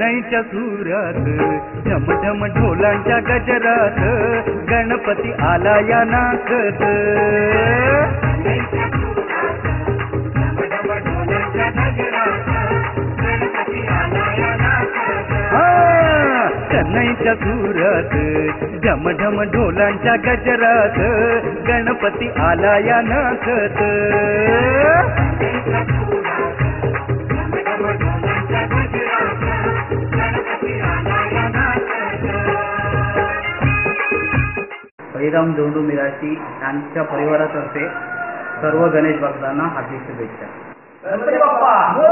शनाईच्या सुरात ढमढम ढोलांच्या गजरात गणपती आला या नाचत. शनाईच्या सुरात ढमढम ढोलांच्या गजरात गणपती आला या नाचत. हरिराम जोंडू मिराशी यांच्या परिवारातर्फे सर्व गणेश भक्तांना हार्दिक शुभेच्छा. गणपती बाप्पा